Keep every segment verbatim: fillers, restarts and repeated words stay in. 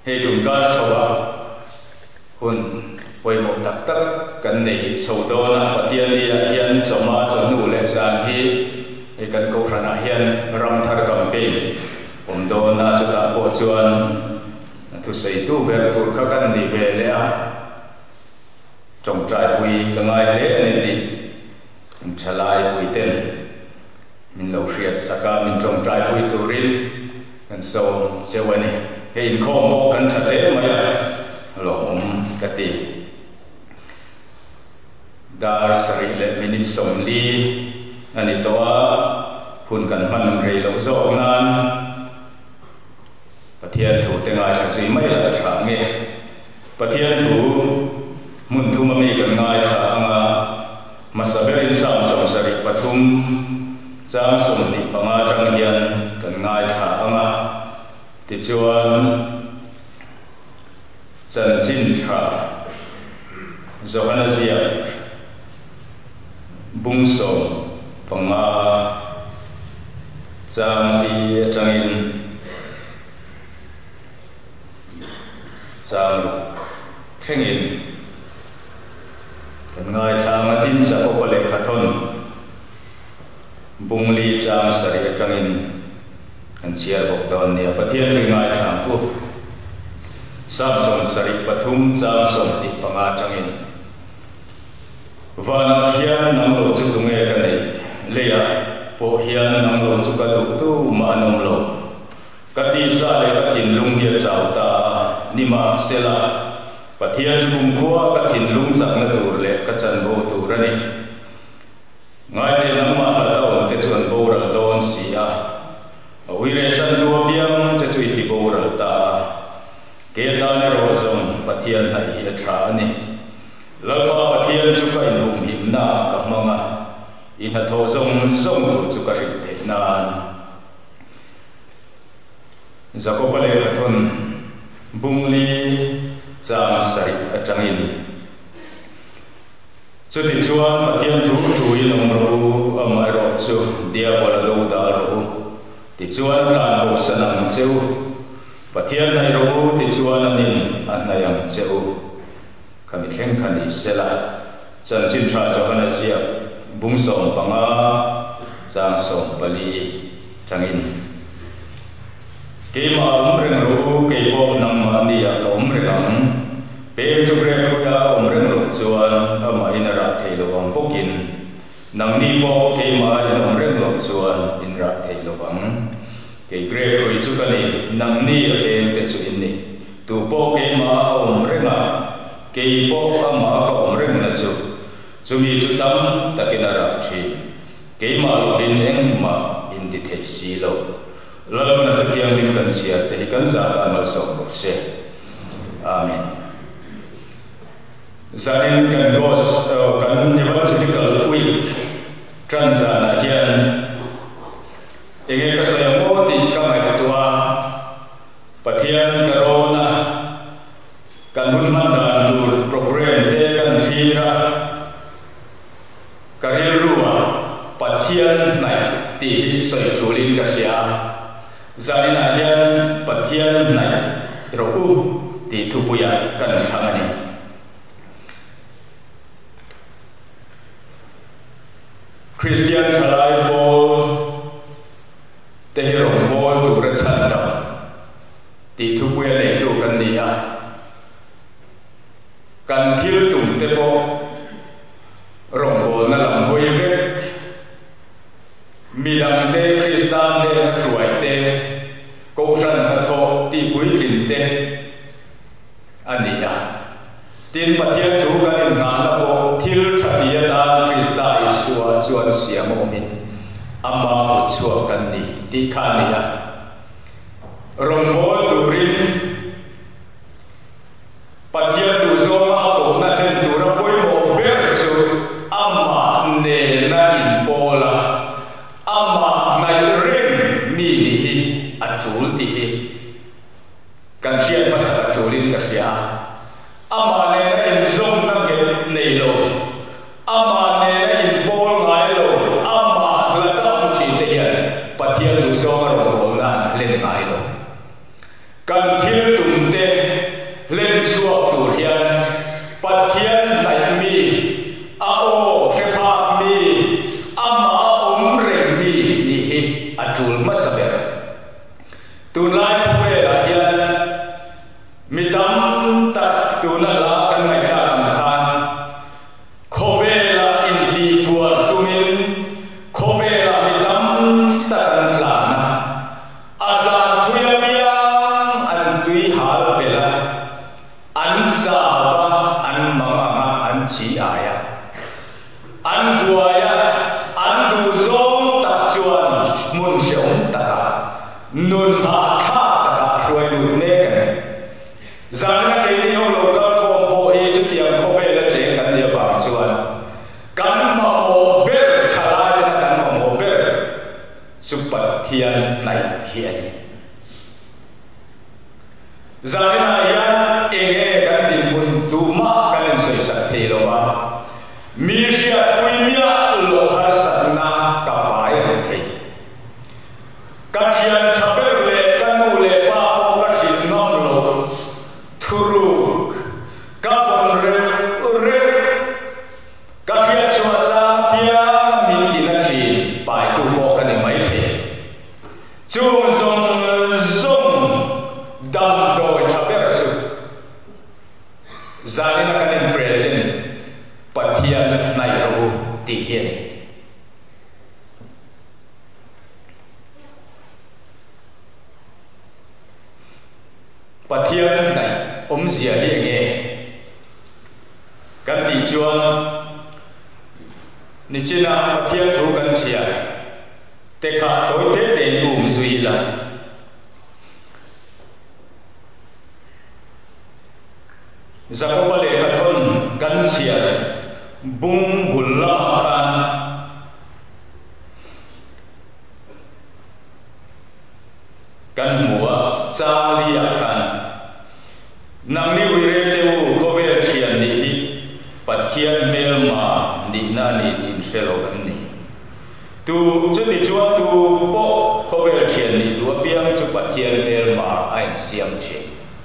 hei tun kan sowa hun poi mo tak tak kan nei so do na pathian ni a hian choma chonu le san hi e kan ko rana hian ram thar kam pe om do na chu ta po chuan thu sei tu ber tur kha kan ni ve le a trong trai pui ka ngai le ni ti chalai pui ten min lo riat saka min trong trai pui turin kan so sewani he in kho mo kan tha le ma ya lo om ka ti dar sari le min som li ani towa hun kan man rei lo zo nan pathian thu te ngai sa si mai la tha nge pathian thu mun thu ma mi kan ngai tha anga masaberin sam som sari pathum chang som ni panga tang hian kan ngai tha anga ti chuan chan chin tha zohana zia bung som panga chang bi tangin chang khengin kan ngai thang atin sa ko pale khathon bungli chang sari tangin kan chiar bok don ne pathian ri ngai thang ku sam som sari pathum chang som ti panga tangin van hian nang lo chu tu nge kan nei leya po hian nang lo chu ka tu tu ma nom lo kati sa le ka tin lung hi chau ta nima sela pathian kum khuwa ka tin lung sak na tur le ka chan bo tu rani ngai te nang ma ha da on te chuan bo ra don si a wi re san tu biang che chui ti bo ra ta ke ta ne ro zong pathian na hi a thra ani lama pathian su ka in hum him na ka manga in ha tho zong zong tu chu ka ri te nan zakopale khathon bungli chang sari atangin chuti chuan pathian thu thu in om ro ama ro chu dia bola lo da ro ti chuan kan bo sanam cheu pathian nai ro ti chuan anin anayam cheu kami khen khani sela chan chin tra johana sia bung som panga chang som pali tangin ke ma umreng ro ke bo nam ma ni ya om reng pe chu re khu ya om reng ro chuan ama in ra thei lo wang pokin nang ni bo ke ma in om reng ro chuan in ra thei lo wang ke gre khu chu ka ni nang ni e te chu in ni tu bo ke ma om reng a ke bo ama ka om reng na chu chu mi chu tam takina ra thi ke ma lo in eng ma in di thei si lo lalu na tiang lim kan sia te kan za ta mal so se amen zarin kan gos kan evangelical week tranzana hian enge ka sa mo ti ka mai tua pathian corona kan hun man dan dur program te kan fira karirua pathian nai ti soi tulin ka sia zarina hian pathian nai ro u ti thupuya kan thangani Christian thalai bol te rong bol tu ra chan da ti thupuya nei tu kan ni a kan thil tum te bo rong bol na lam hoi ve mi dang te Christian te na suai te ko san na tho ti pui chin te ani ya tin pathian thu kan na na bo thil thadia da Krista isua chuan siam omin ama chua kan ni ti khani ya rong bol turin pathian tu so ma ko na hen tu ra poi mo ber su ama ne na in bola ama nai rem mi hi achul ti hi kan sia pas achulin ka sia ama ne na in zong na ge nei lo ama ne na in bol ngai lo ama la dam chi te ya pathian tu so ma ro na len ngai lo kan thil tum te tui hal bela an sawa an mama an chi aya an buaya an du zong tak chuan mun seong taka nun ha kha taka roi nun ne kan zana ke ni ho lo ka ko po e chu tiam ko ve la che kan dia ba chuan kan ma mo ber thala na kan ma mo ber supat thian nai hian zana ya enge kan din mun tu ma kan soi sa the lo ba mi sia pui mia lo har satna ka pai thei ka chian thaber le kanu le pa o ka sin nom lo thuru ka bon re re ka fia chwa cha pia mi ti na chi pai tu mo ka ni mai the chung song song dam do thaber su zalina kan in present pathian nai ro ti hian pathian nai om zia hi nge kan ti chuan ni china pathian thu kan sia te kha toi te te um zui la zakopa le ka thon kan sia bung bulla khan kan mua chalia khan nang ni wire teu ko ve thian ni hi pathian mel ma ni na ni tin selo kan ni tu chu ti chuan tu po ko ve thian ni tu piang chu pathian mel ma ai siam che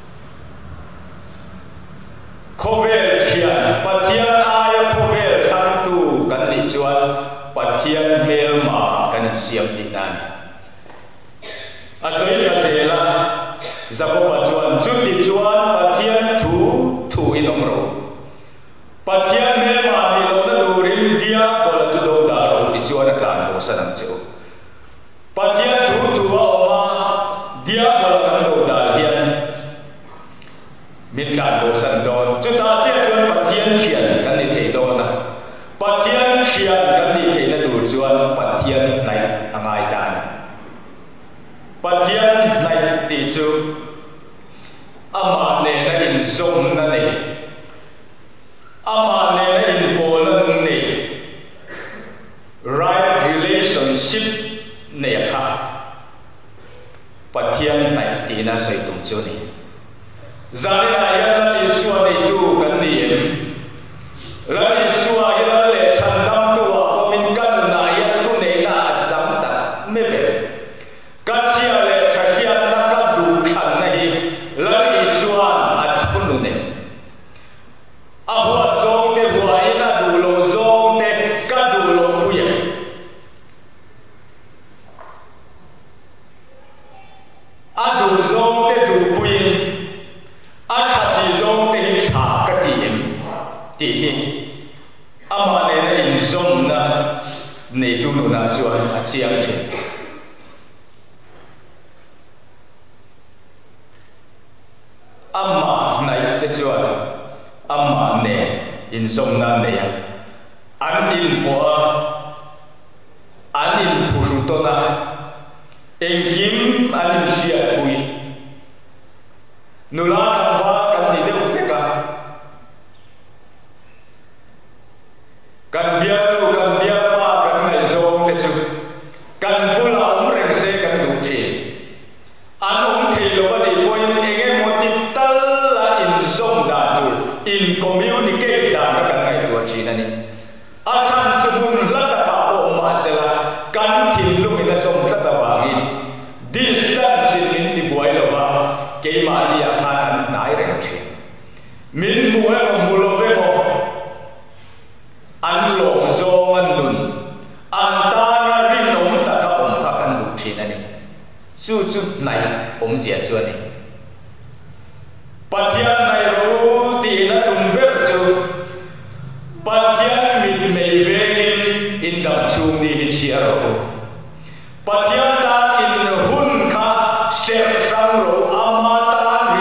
ko ve thian pathian ai ko ve than tu kan ni chuan pathian mel ma kan siam ni nan asoi ka chela zakopa chuan chu ti chuan pathian thu thu inom ro pathian mel ma ni lo na du rin dia bola chu do da ro ti chuan a kan bo sanam chu pathian thu thu wa ma dia bola kan do da hian min kan bo san don chu ta che chuan pathian thian kan ni thei do na pathian thian kan ni thei na du chuan pathian nai angai dan pathian nai ti chu ama ne na in zong na ne ama ne na in bol na ne right relationship ne kha pathian nai ti na sai tum chu ni zani na ya na ni suwa ni tu kan ni em la ni suwa ya na le chan dam tu wa ko min kan na ya tu ne na cham ta me be ka chia le tha chia na ka du khan na hi la ni suwa at kun ne a hua zong te hua ina du lo zong te ka du lo pu ya a du zong te du pu yin a tha ti zong te hi cha ka ti em ti hi ama ne na in zong na ne tu no na chuan a chiang che ama nai te chuan ama ne in zong na ne ya an in po an in pu to na engkim an sia pui nula kan wa kan ni de ufeka kan bia lu kan bia pa kan nai zong te chu kan bula um reng se kan du thi an um thi lo ba ni poi enge moti tal la in zong da tu in communicate da ka kan ngai tu chi na ni a chan chu bun la ta pa o ma se la kan thin lu ina zong ta ta wa gi distance in ti buai lo ba ke ma dia khan nai reng thi min mu e mu lo ve mo an lo zong an nun an ta na rin om ta ka om ka kan du thi na ni chu chu nai om zia chu ni pathian nai ro ti na tum ber chu pathian min mei ve in dam chung ni hi chia ro pathian ta in hun kha se sang ro ama ta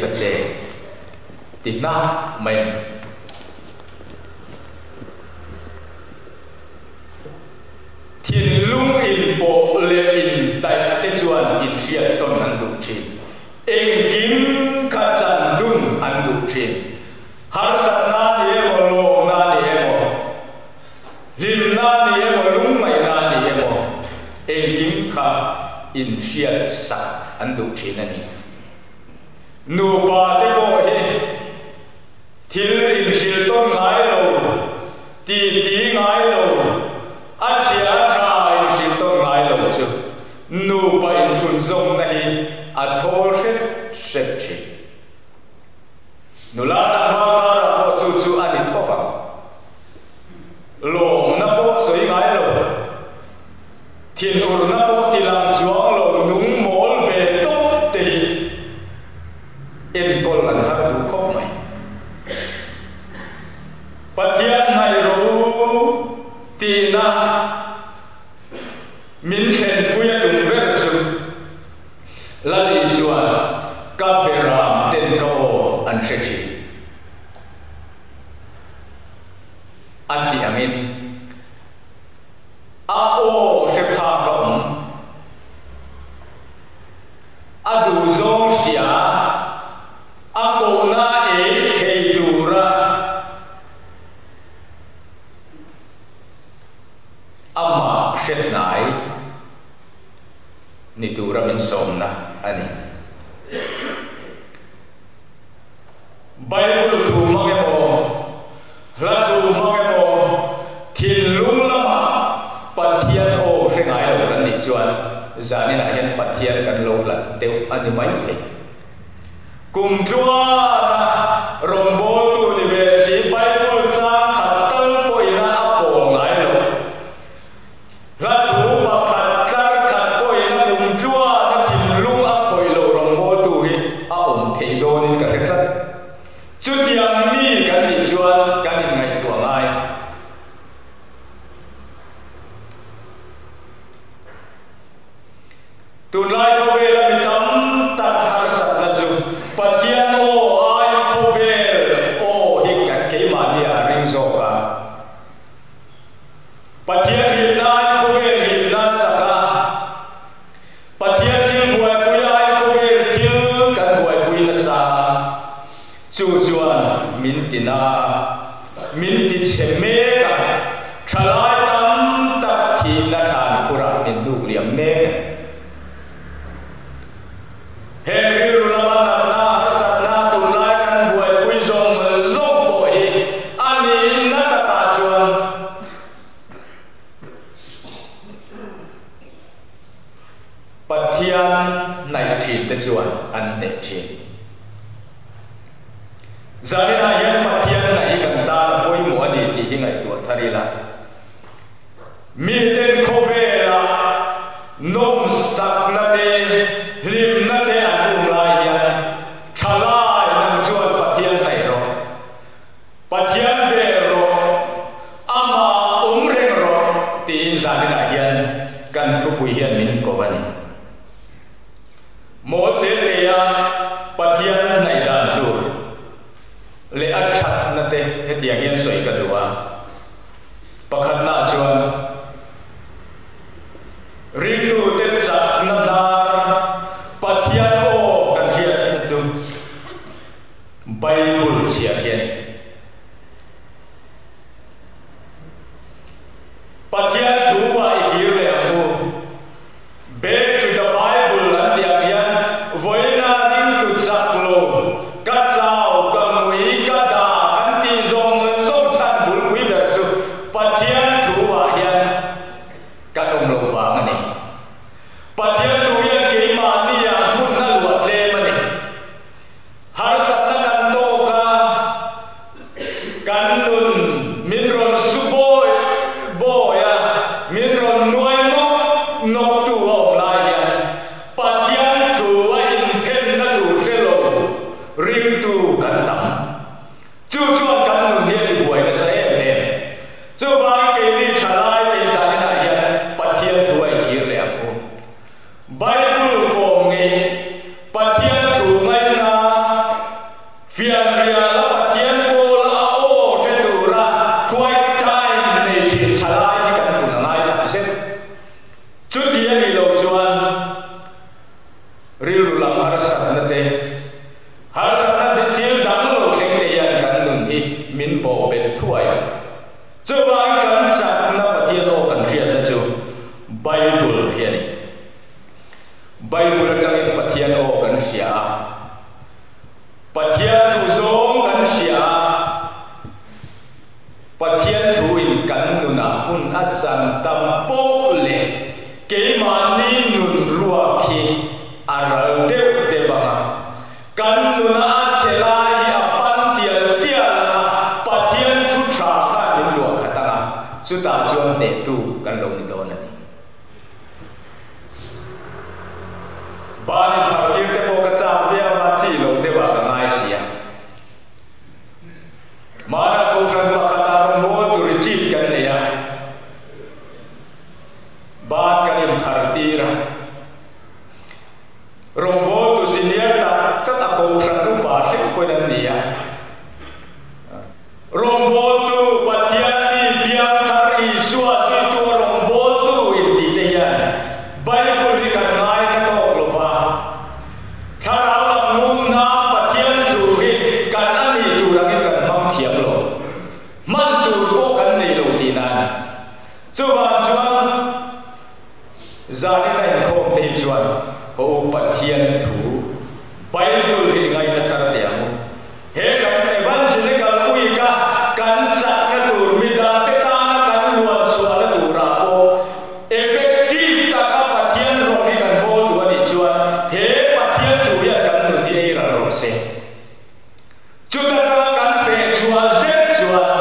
ka che ti na mai thiên lung in bộ lệ in tại tết chuan in thiệt tôn ăn đủ chi em kim cả chân đun ăn đủ chi har san na ni em lo na ni em lim na ni em lung mai na ni em em kim cả in thiệt sắc ăn đủ chi na ni nu ba te bo he thil in sil tôn ngai lo ti ti ngai lo a chia nu ba in hun zong na hi a thol hret hret thi nu la ta ma ka ra ho chu chu ani thopa lo na bo soi ngai lo thiên ur na bo ti lang chuang lo nung mol ve top te en kol an ha du khop mai pathian nai ro ti na min khen puya dung ver su la li suan ka beram ten ko an shechi anti amin a o se pha kom a du zo sia a ko na e ke tu ra ama shet nai ni tu ra min som na ani Bible tu mange mo la tu mange mo thin lung lama pathian o se ngai lo kan ni chuan zani na hian pathian kan lo la teu ani mai the kum chua na rom bo tu ni ve si Bible cha khatal poina apo ngai lo la tu pa khatar khat poina kum chua na thin lung a khoi lo rom bo tu hi a om thei do ni ka thek chút yang mi kan ni chuan kan ni ngai tua ngai tu lai ko ve la mi tam tak har sat la chu pathian o ai ko ve o hi ka ke ma ni a ring zo ka pathian hi nai ko ve hi na sa ka pathian thil buai pui ai ko ve thil kan buai pui na sa chu chuan min tina min ti cheme ka thalai tam tak thi na than pura min du liam me he ru la na na sa na tu lai kan buai pui zong zong bo hi ani na ta ta chuan pathian nai thi te chuan an ne thi zani na hian pathian nai kan ta poi mo ani ti hi ngai tu thari la mi ten kho ve la nom sak na te hlim na te an um lai hian thalai nam chuan pathian nai ro pathian ve ro ama um reng ro ti zani na hian kan thu pui hian min ko bani mo te te ya pathian nai dan tu le achat na te hetiang hian soi ka duwa pakhat na chuan ri tu te sat na dar pathian o kan hiat na tu Bible sia hian pathian tu wa i le aku back to the Bible and the hian voina ring tu sak lo ka sao ka mui ka da kan ti zong zong san bul kui da su pathian tu wa hian ka dom lo wang ani pathian tu hian ke ma ni ya mun na lu tle mani har sat na kan to ka Pathian tu zong kan sia Pathian tu in kan nuna hun atsan tampo le ke mani nun ruwa khi aral deu te banga kan nuna selai apan tial tial Pathian tu tra ka in luwa khatanga chuta chuan te tu kan lo ni don ani bani phakir te po ka cha via ma chi lo te ba ka ngai sia mana ko san ba ka ron mo tu ri chi kan le ya ba ka im khartira rombo tu senior ta ta ta ko san ru ba se ko nan ni ya rombo tu Pathian ni biang thar i suwa si tu rombo tu in ti te ya Bible ri kan ngai na to lo ba kharau la mu na Pathian tu ri kan ani tu rang kan mang thiam lo man tu ko kan nei lo ti na chu ba chuan za ni lai khom te chuan ho Pathian thu Bible ri ngai na tar te amu he kan evangelical ui ka kan chat ka tur mi da te ta kan luan sual tu ra ko effective ta ka Pathian ro ni kan bo tu ani chuan he Pathian tu ya kan nu ti ei ra ro se chu ta ka kan fe chuan se chuan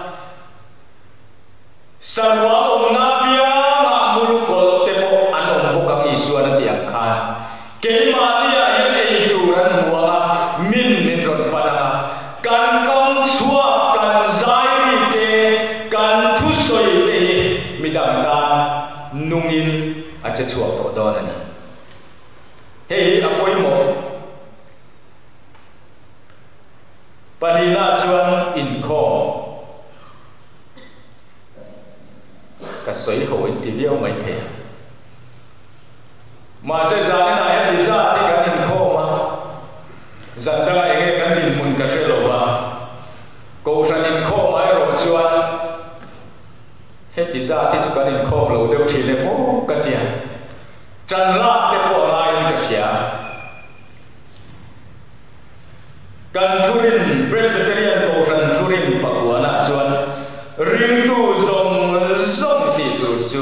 sarwa om na pia ma mulu kol te mo anom bo ka i suan ti ang khan ke ma ni ya yen ei tu ran muwa min min ron padanga kan kam suwa kan zai mi te kan thu soi te midang ta nungin a che chuak to don ani hei apoi mo panina chuan in kho ka soi ho in ti liao mai the ma se za ni na he za ti kan in kho ma zan da e ge kan din mun ka shelo ba ko san in kho mai ro chuan he ti za ti chu kan in kho lo deu thi le mo ka tia chan la te po lai ni ka sia kan thurin Presbyterian ko san thurin pakwana chuan ring tu zong zong ti tu chu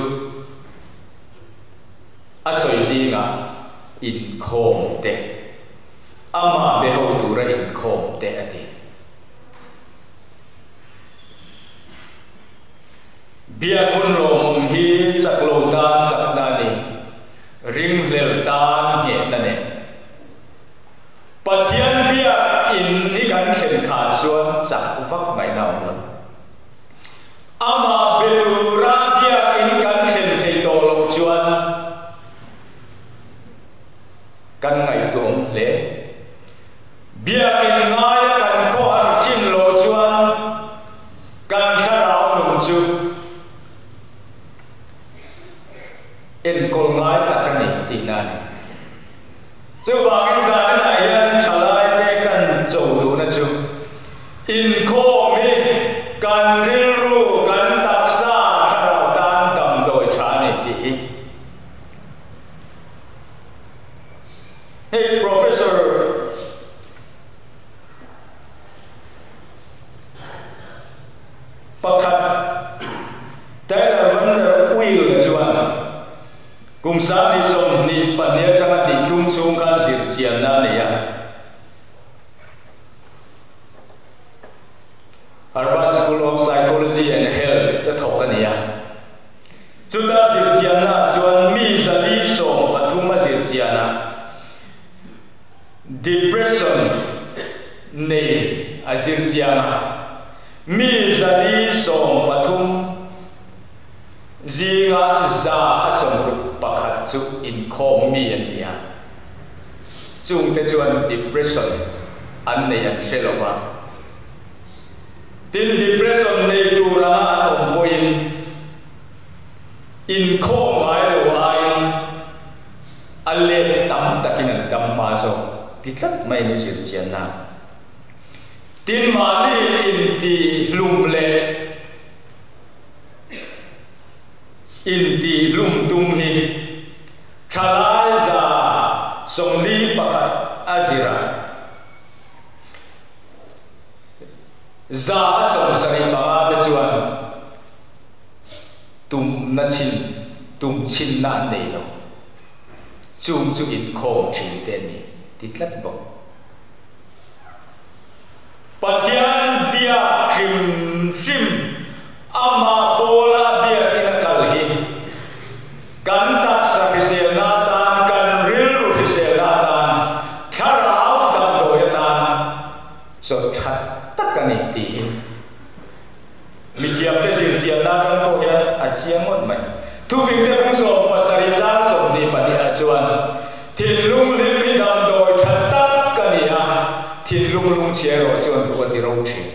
a soi ji nga in khom te ama be ho tu ra in khom te ati bia kun rom hi saklo ta sakna ni ring lel ta nge na ne Pathian bia in ni kan khen kha chuan sak vak mai naw lo ama be tu ra bia in kan khen thei to lo chuan kan ngai tuam le bia in ngai kan ko har chin lo chuan kan kharau num chu en kol ngai ta kan ni ti na ni chu ba kin za na yan thalai te kan chou du na chu in kho mi kan ril ru kan taksa kharau tan dam doi tha ni ti hey professor pakhat Taylor Wonder Will chuan kum sa ni som ni pania changa ti tung chung kan sir chian na ne ya Harvard School of Psychology and Health ta thok ani ya chuta sir chian na chuan mi sa li som pathum ma sir chian na depression nei a sir chian na mi sa li som pathum zinga za asom pakhat chu in khom mi an nia chung te chuan depression an nei an shelowa tin depression nei tu ra om poin in khom mai lo ai alle tam takin an dam ma so ti tlat mai ni sir chian na tin ma ni in ti lum le in ti lum tum hi thalai za song li pakhat azira za som sari ba te chuan tum na chin tum chin na nei lo chung chu in khom thin te ni ti tlat bo pathian bia trim sim ama bola bia in kal hi kan tak sa fisel na tan kan ril fisel na tan kharau dam do ya tan so that tak kan ni ti mi kiam te sin sia na kan ko ya a chiang on mai thu ving te bung so pa sari jang so ni pa ni a chuan thin lung lim mi dam do that tak kan ni a thin lung lung che ro chuan ko ti ro thi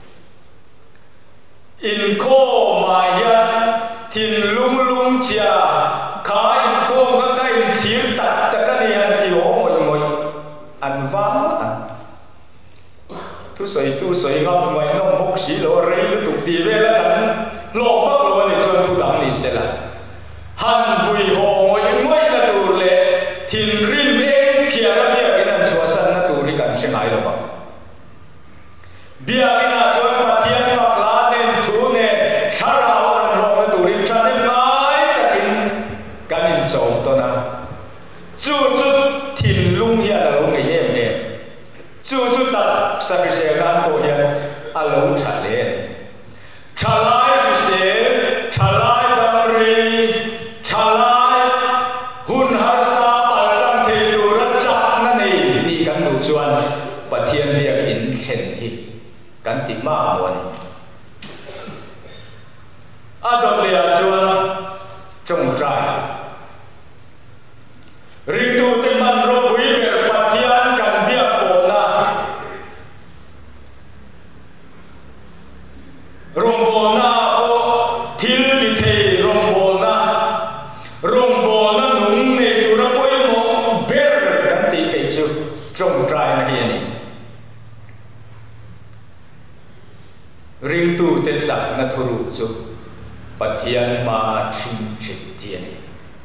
in ko ma ya thin lung lung chia kha in ko ga ka in sil tak tak kan ni an ti ho moi moi an vang tan tu soi tu soi ngam mai nong bok si lo rei lu tuk ti ve la tan lo bak lo ni chuan tu dang ni se la han vui ho moi moi la tu le thin rim em khia ra bia ke nan chua san na tu ri kan se ngai lo ba bia ke na chuan pathian fak la nen thu ne kharau an ro na tu ri than ne mai takin kan in chong to na chu chu thin lung ya la lo ngai em ne chu chu ta sa fi se kan ko ya a lo tha le tha lai fi se tha lai dam ri tha lai hun har sa pal tang the tu ra chak na nei ni kan du chuan pathian riak in khen hi kan ti ma mo ni a dom le a chuan trong trai ri tu te man ro pui ber pathian kan bia ko na rong bo na o thil ti thei rong bo na rong bo na nung ne tu ra poi mo ber kan ti thei chu trong trai na hi ni ring tu te sak na thuru chu pathian ma thin thin ti ni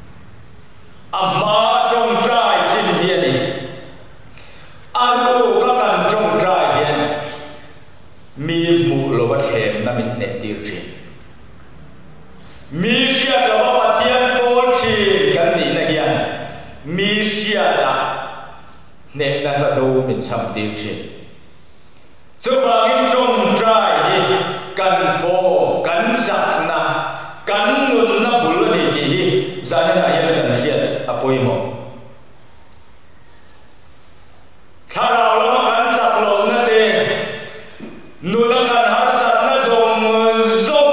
amma trong trai chin hi ni alu ka kan trong trai hian mi mu lo wa them na mit ne tir thin mi sia lo wa pathian ko thin kan ni na hian mi sia la ne na la do min sam tir thin chu ba in trong trai hi kan pho kan sak na kan nun na bul ni ki hi zan na hian kan hian apoi mo kharau lo kan sak lo na te nu na kan har sak na zom zom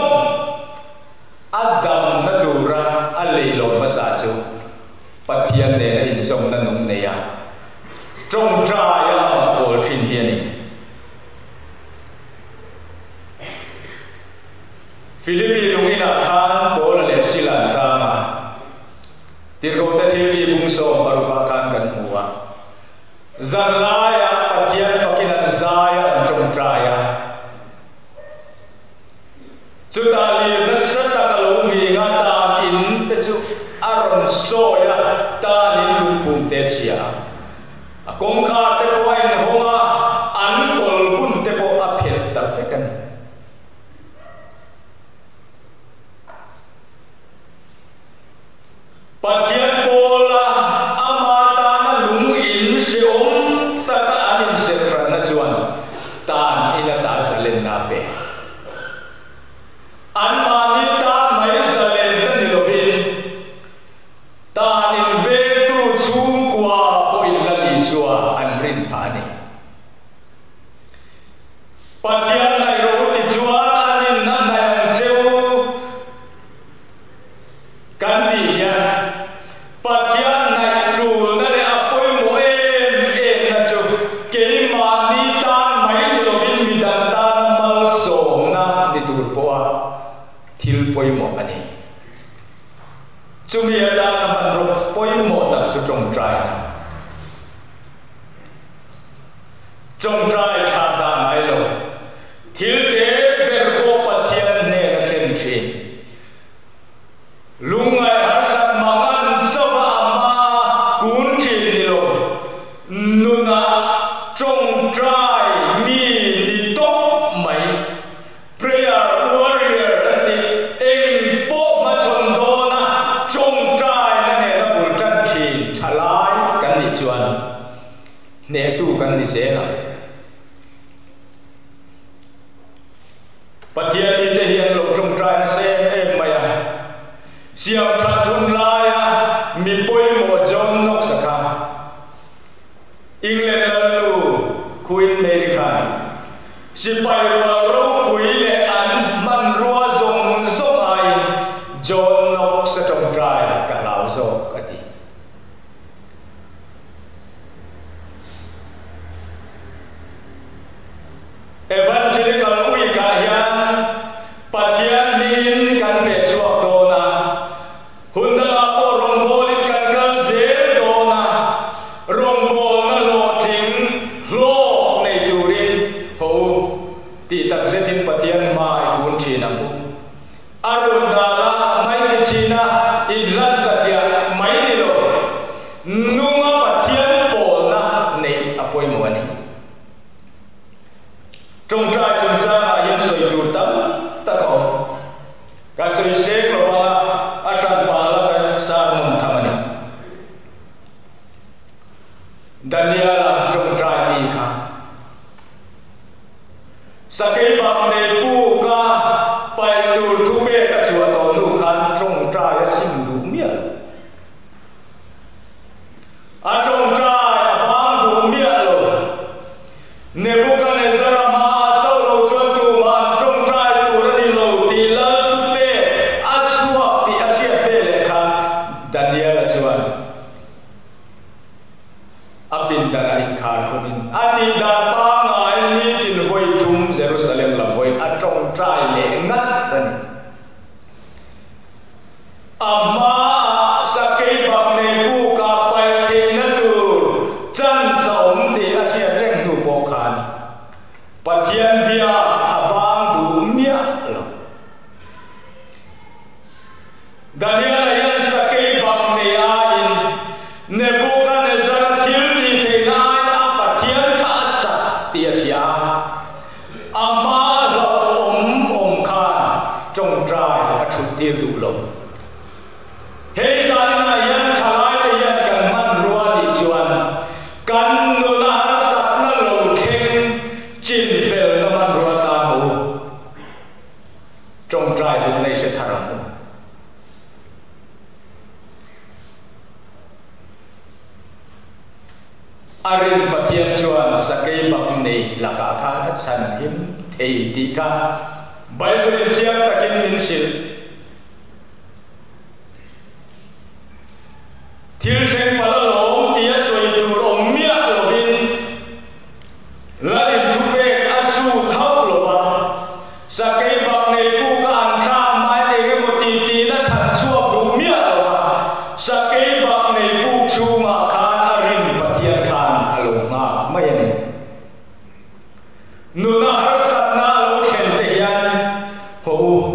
adam na dura a lei lo ma sa chu pathian ne in zom na nung ne ya trong trai ya ma pol thin hi ni Philippines lung ina khan bol le silan ta ma tirgo ta thil ki bung so parupa khan kan huwa zan la ya pathian fakinan za ya trong trai ya chu ta li na sa ta ka lo ngi nga ta in te chu aron so ya ta ni lu pum te chia a kong kha te ko in honga an kol bun te ko a phet ta fekan pathian bola amata na lung in se om ta ka anin se fran na chuan tan ina ta salen na pe an ma ni ta mai salen ta ni lovin tan in ve tu chung kwa po in la li suwa an rin phani pathian nai ro ti chuan anin na nang cheu kan ti hian pathian nai trul na le apoi mo em em na chu ke ma ni tan mai ni lovin mi dan tan mal som na ni tur po a thil poi mo ani chu mi dan na man ro poi mo ta chu trong trai na trong trai kha ta mai lo thil te ber ko pathian ne na khen thi lungai har sat mangan chawa ma kun thi ni lo nuna trong trai mi ni top mai khan si pai ro ro pui le an man ro zong zong ai John nok sa trong trai ka lao zo ka ti evangelical ui ka hian pathian nin kan fe chuak do na hunda po rong bolin kan kal zel do na rong bol na lo thing lo nei turin ho ti tak zetin pathian mai kun thi na mu arun dala mai ni china ilan satya mai ni lo nunga pathian bol na nei apoi mo ani trong trai trong cha yên soi chu tâm ta có cả soi se lo ba asan pa la ka sa mun thamani Daniela trong trai ni kha sakai bab ne pu ka pai tu thu be ka chua to nu khan trong trai sim du mia a trong trai a bang du mia lo Nebuchadnezzar apin dana ikhar konin ati da pa ngai ni tin voi thum Jerusalem la voi atong trai le ngat tan amma sakai bab ne pu ka pai the na tu chan saom ti asia reng tu bo khan pathian bia abang du mia lo Daniel yan sakai bab ne a in Nebuchadnezzar amma lo om om khan trong trai a thut tiêu đủ lo he san na yan thalai te yan kan man ruwa ni chuan kan nu na sat na lo theng chin fel na man ruwa ta ho trong trai du nei se tharam arin pathian chuan sakai bak nei laka khan san him thei ti ka Bible in siam takin min sil thil theng pala lo ti a soi tur om mia lo hin la in tu pe asu thau lo ba sakai bak nei pu ka an kha mai nei ke mo ti ti na chan chuak du mia lo ba sakai bak nei pu chu ma khan arin pathian khan alonga mai ani nuna har satna lo khen te yan ho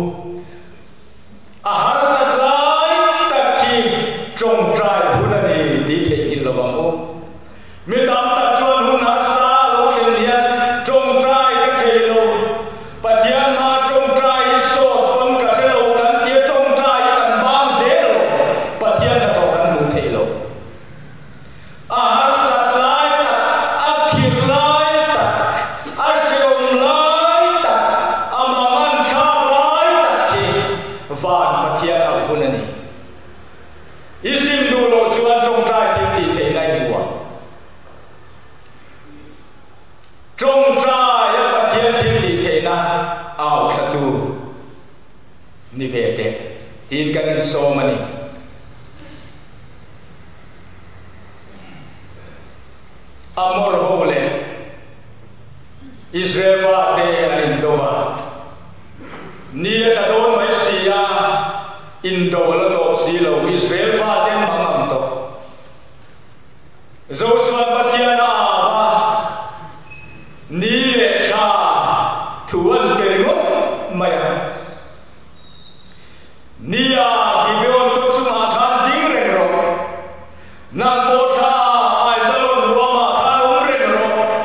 a har satlai takhi trong trai hunani ti the in lo bang o mi tam ta chuan hun har sa lo khen yan trong trai ka the lo pathian ma trong trai so pang ka se lo kan ti trong trai kan bang se lo pathian na to kan mu the lo a har satlai tak akhir lai tak asyom lai tak amaman kha lai tak ki van pathian au hunani isim du lo chuan trong trai ti ti te nai bua trong trai ya pathian ti ti te na au thatu ni ve te tin kan so mani amor hole Israel va te Indova nia ta don mai sia Indo la to si lo Israel va te mangam to zo swan patiana ba ni le kha thuan pe ngo maya nia ki beon ko suma khan ding re ro na bo tha ai zalon ro ma khan um re ro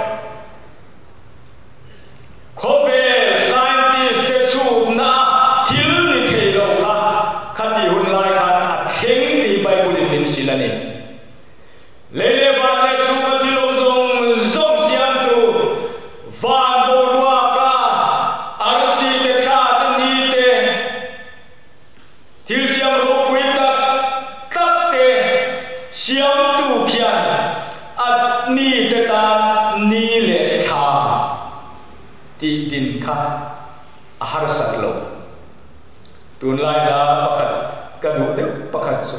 khobe scientist te chu na thil ni thei lo kha khati hun lai khan a kheng ti bible in silani lele ba le chu ma ti lo zong zong siam tu ti din kha ahar sat lo tun lai la pakhat ka du de pakhat su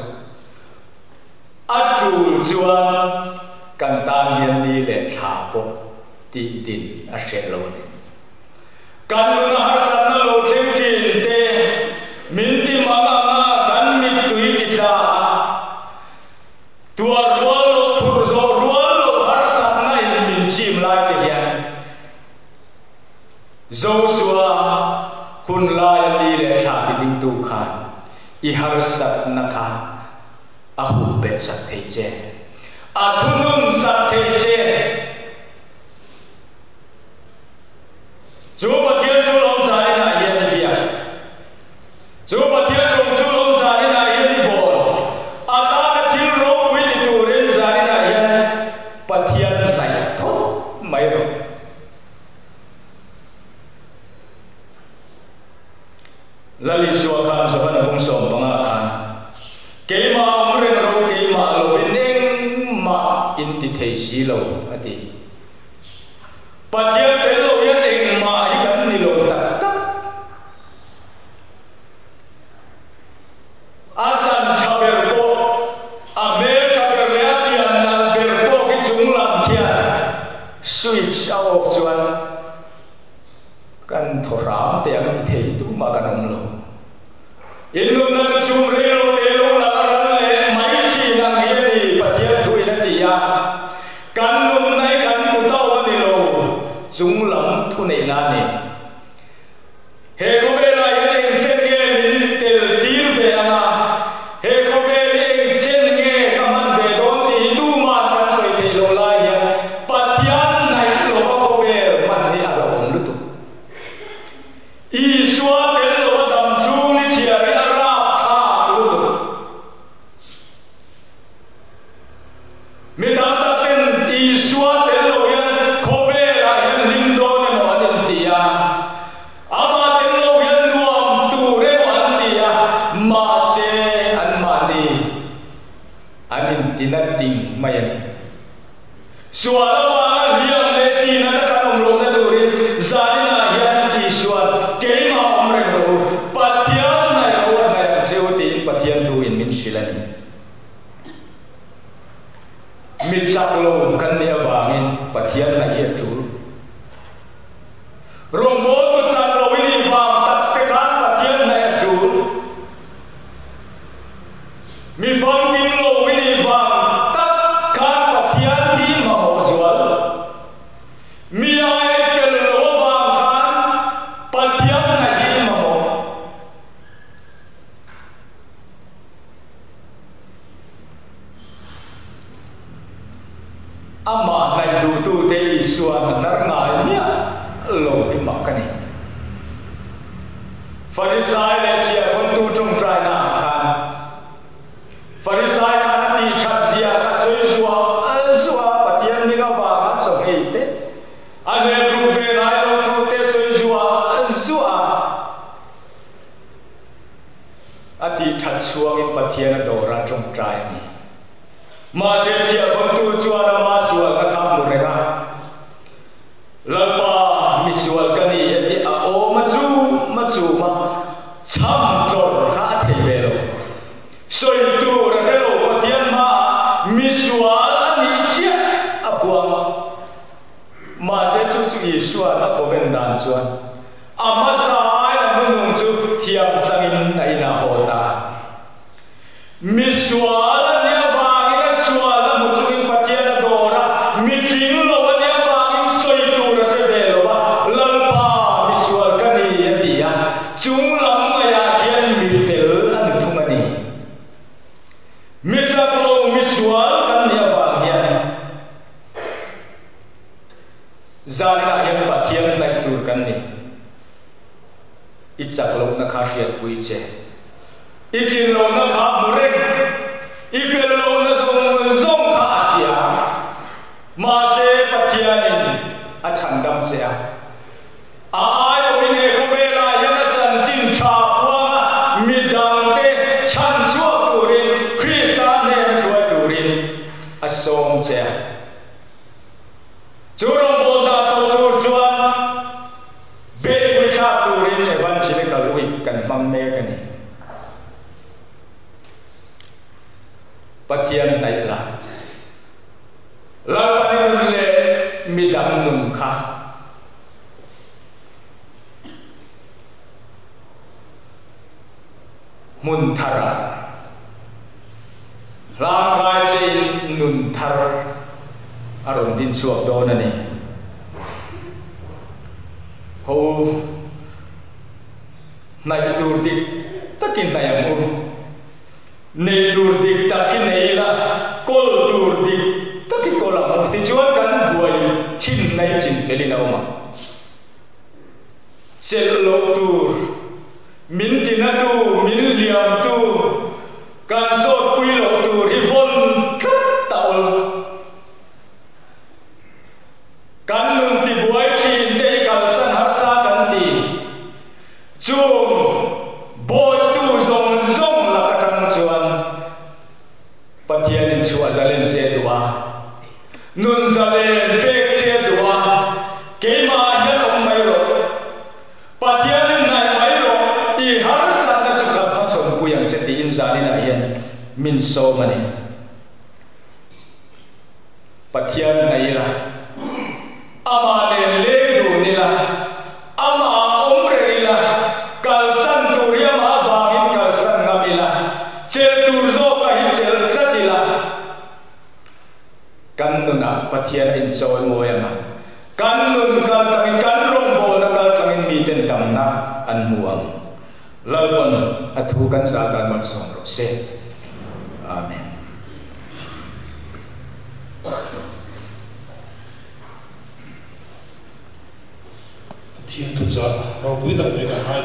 atul chuan kan tan hian ni le tha po ti din a hret lo ni kan nu na har sat na lo thleng tin te min ti ma nga kan mi tui ti cha tua rual lo phur zo rual lo har sat na in min chim lai te hian zo suwa hun lai ni le tha ti ding tu khan i har sat na kha a hu be sat thei che a thunun sat thei che chu pathian chu long sa na yen bia chu pathian long chu long sa na yen bol a ta na thil ro wi tu ren sa na yen pathian nai tho mai ro lali suwa khan so kana bung som banga khan ke ma umre ro ke ma lo neng ma in ti thei si lo ati pathian pe lo yan eng ma i kan ni lo tak tak asan chaber po a me chaber le atian nan ber po ki chung lam thia switch off chuan kan thoram te ang ti thei tu ma kan om lo in lo na chung re lo te lo la ran le mai chi na ngi ni pathian thui na ti ya kan lum nai kan mu tau ni lo chung lam thu nei na ni he ko be la yen chen ge min tel tir ve ana he ko be yen chen ge ka man ve do ti tu ma kan soi te lo la ya pathian nai lo ko be man ni a lo om lu tu i suwa te lo dam chu ni chia ri a ra tha lu tu mi dam ta ten i suwa te lo yan ko be la yan lim do ne mo an ti ya ama te lo yan nuam tu re mo an ti ya ma se an ma ni anin tinating mayani suwa wa liam le ti na ta kan om lo na tu ri zani na yan ईश्वर के मा umre ro pathian na ro na jeu ti pathian tu in min shilani mi chak lo kan ne awangin pathian na ye tu rong mo tu chak lo wi ni wang tak te kan pathian na tu mi fang kin lo wi ni wang tak kan pathian ti ma mo zual mi ai fel lo wang kan pathian na hi ma mo ama nai du tu te isuan nar ngai nia lo i makani farisai le chia kon tu trong trai na khan farisai khan ti chat zia ka soi suwa suwa pathian ni ga wa ma so hei te ane ru ve nai lo tu te soi suwa suwa ati chat suwa in pathian do ra trong trai ni ma se chia kon tu chuan ma suwa ka kham mu re ga lalpa mi suwa ka ni ati a o ma chu ma chu ma cham tor kha thei ve lo soi tu ra se lo pathian ma mi suwa ani chia a buang ma se chu chu i suwa na ko ben dan chuan ama sa ai na nu nung chu thiam changin nai na hota mi suwa ni zana yan pathian nai tur kan ni ichak lo na kha hiat pui che ikin lo na kha mureng ifel lo na zong zong kha sia ma se pathian ni a chan dam se a a ai o ni ko be la yan chan chin cha kwa mi dang te chan chuo turin Christian ne chuo turin a song che churo bo da to tu chuan mun thara lang kai che nun thar aron din suak do na ni ho nai tur dik takin nai mu nei tur dik takin nei la kol tur dik takin kola mu ti chuan kan buai chin nai chin felina uma sel lo tur min tina tu min liam tu kan sot pui lo tu rivon tlat taul kan nun ti buai chin te kal san har sa kan ti chung boy tu zong zong la ka kan chuan pathian in chua zalen che duwa nun zalen bek che duwa ke ma hian om mai ro pathian in nai mai ro i har sa na chu ka ma chon ku yang che ti in zalin a hian min so mani pathian nai la ama le le du ni la ama omre la kal san tu ria ma va in kal san ngamila chel tur zo ka hi chel chatila kan nun a pathian in so moyama kan nun kal tangin kan rong bo na kal tangin mi ten kam na an muang lalpon athu kan sa kan man song ro se amen. Thiên tu cha,เราพูดถึงเรื่อง